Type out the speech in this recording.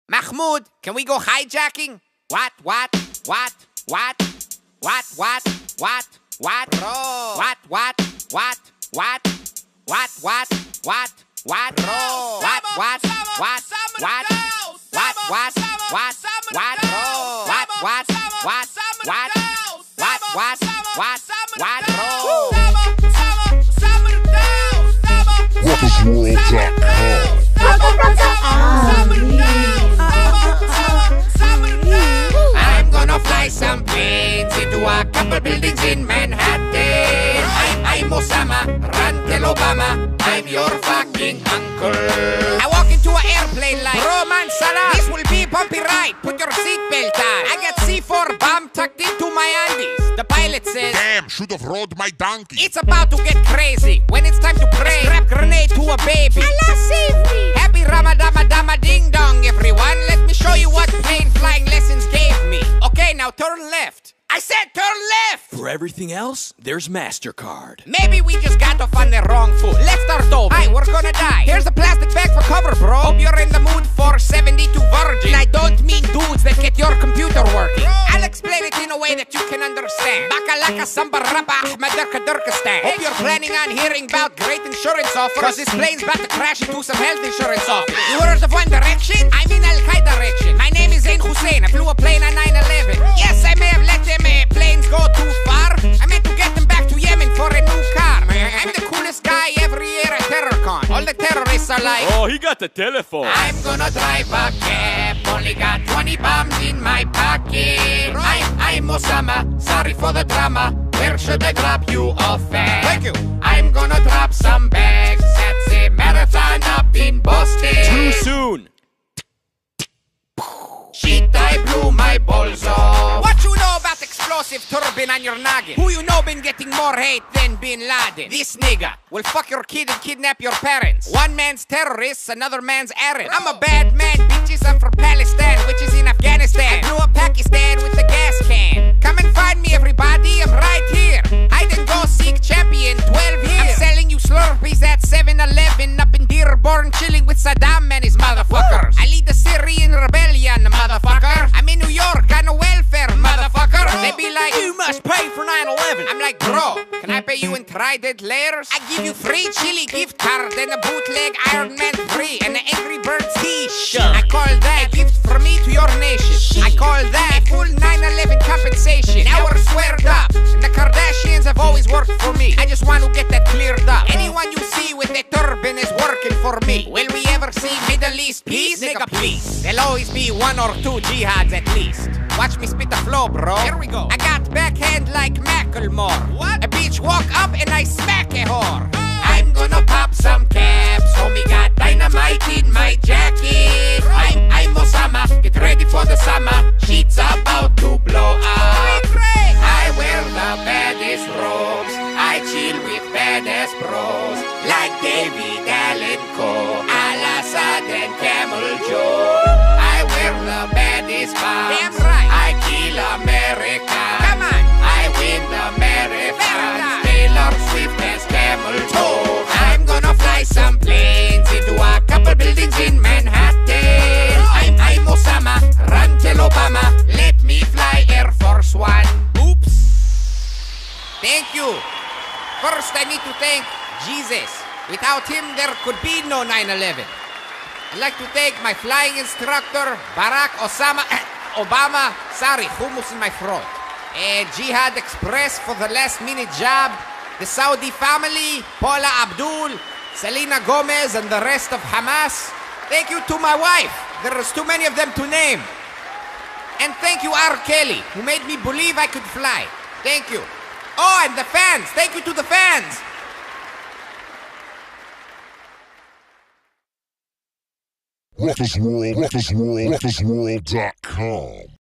Mahmoud, can we go hijacking? What? Bro. What? I'm gonna fly some planes into a couple buildings in Manhattan. I'm Osama, run tell Obama, I'm your fucking uncle. I walk into an airplane like, bro man, salam, this will be bumpy ride, put your seatbelt on. I got C4 bomb tucked into my undies. The pilot says, damn, should have rode my donkey. It's about to get crazy. When it's time to pray, strap grenade to a baby. Allah save me. Happy Ramadama ding dong, everyone. Let me show you what plane flying lessons gave me. Okay, now turn left. I said turn left! For everything else, there's MasterCard. Maybe we just got off on the wrong foot. Let's start over. Hi, we're gonna die. Here's a plastic bag for cover, bro. Hope you're in the mood for 72 virgin. I don't mean dudes that get your computer working. I'll explain it in a way that you can understand. Bakalaka samba raba ahmadarka durkistan. Hope you're planning on hearing about great insurance offers, cause this plane's about to crash into some health insurance office. You heard of One Direction? I'm in Al-Qaeda direction. My name is Zain Hussein. I flew a plane on 9/11. Yes, I may have let them planes go too far. I meant to get them back to Yemen for a new car. I'm the coolest guy every year at TerrorCon. All the terrorists are like, oh, he got the telephone. I'm gonna drive a cab, only got 20 bombs in my pocket. I'm Osama, sorry for the drama. Where should I drop you off at? Thank you. I'm gonna drop some bags at the marathon up in Boston. Too soon. Shit, I blew my balls off. What you know about explosive turbine on your noggin? Who you know been getting more hate than Bin Laden? This nigga will fuck your kid and kidnap your parents. One man's terrorists, another man's errand. I'm a bad man, bitches, I'm from Palestine, which is in Afghanistan. I blew up Pakistan with a gas can. Come and find me, everybody, I'm right here. Hide and go seek champion, 12 years. I'm selling you Slurpees at 7-Eleven, up in Dearborn, chilling with Saddam and his motherfuckers. I lead the Syrian rebellion, motherfucker. I'm in New York on a welfare, motherfucker. They be like, you must pay for 9/11. I'm like, bro, can I pay you in Trident layers? I give you free chili gift card and a bootleg Iron Man 3 and an Angry Birds t-shirt. I call that a gift from me to your nation. I call that a full 9/11 compensation. Now we're squared up, and the Kardashians have always worked for me. I just want to get that cleared up. Anyone you see with a turban is working for me. Will we ever see Middle East peace? Nigga, please. There'll always be one or two jihads at least. Watch me spit the flow, bro. Here we go. I got backhand like Macklemore. What? A bitch walk up and I smack a whore. I'm gonna pop some caps. Homie got dynamite in my jacket. I'm Osama. Get ready for the summer. Shit's about to blow up. I wear the baddest robes. I chill with badass bros like David Allen Coe, Al-Assad and Camel Joe. I wear the baddest bombs. Damn right. I kill America. Come on. I win the marathon. Taylor Swift has camel toe. I'm gonna fly some planes into a couple buildings in Manhattan. I'm Osama, run tell Obama. Let me fly Air Force One. Oops. Thank you. First, I need to thank Jesus. Without him, there could be no 9/11. I'd like to thank my flying instructor, Barack Obama. Sorry, hummus in my throat. Jihad Express for the last minute job. The Saudi family, Paula Abdul, Selena Gomez, and the rest of Hamas. Thank you to my wife. There's too many of them to name. And thank you, R. Kelly, who made me believe I could fly. Thank you. Oh, and the fans. Thank you to the fans. Rottersworld.com